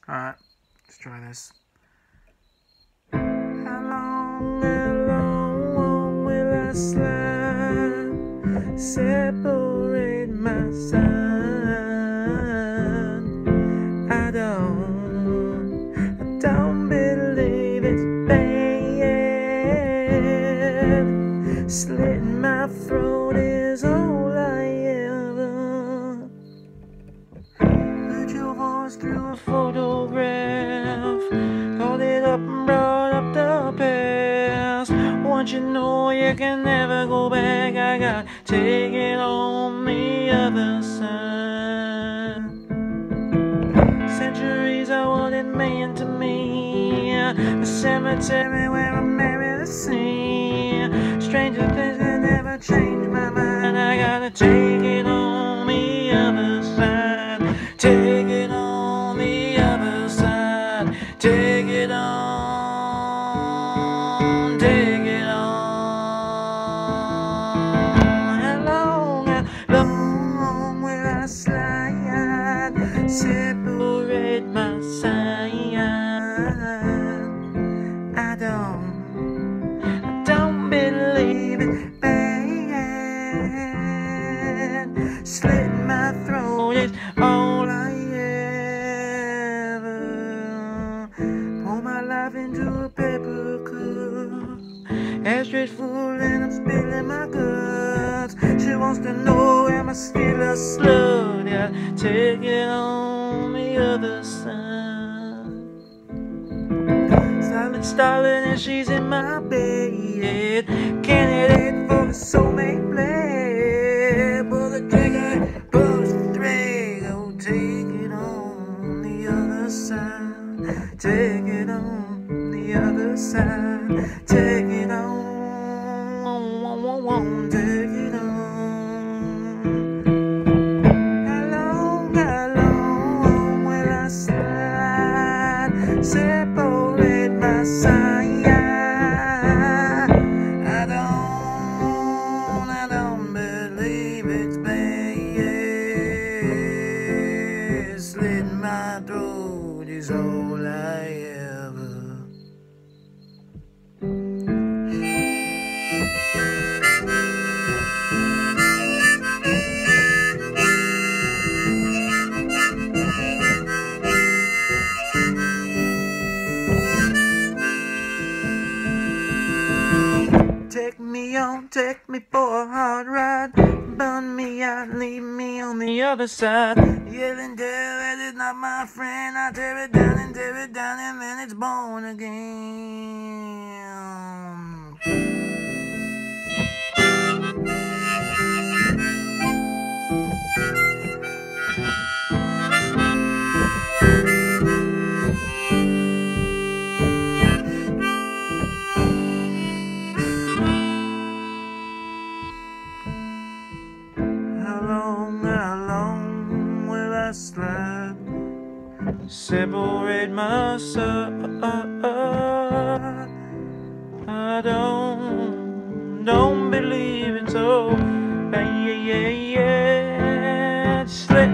Alright, let's try this. How long will I slide? Separate my son. I don't believe it's bad. Slitting my throat is all I ever. Heard your voice through a photograph. Called it up and brought up the past. Once you know you can never go back, I got take it on the other side. Centuries are what it meant to me. The cemetery where I married the sea. Stranger things can never change my mind. I gotta take it on the other side. Take it on the other side. Take it on. Take it on. How long will I slide? Separate my side. I don't believe it bad. Slit my throat is all I ever. Pour my life into a paper cup. Ashtray full and I'm spilling my guts. She wants to know, am I still a slut? Yeah, take it on the other side. Silent starling and she's in my bed. Candidate for the soulmate blade. Pull the trigger, pull the thread. Oh, take it on the other side. Take it on the other side. Take it on. Take it on. How long will I slide? Separate my side. I don't believe it's bad. Slit my throat is all I ever. Take me for a hard ride. Burn me out, leave me on the other side. Yelling, terror is not my friend. I tear it down, and then it's born again. How long will I slide? Separate my son. I don't believe it's so bad. Slip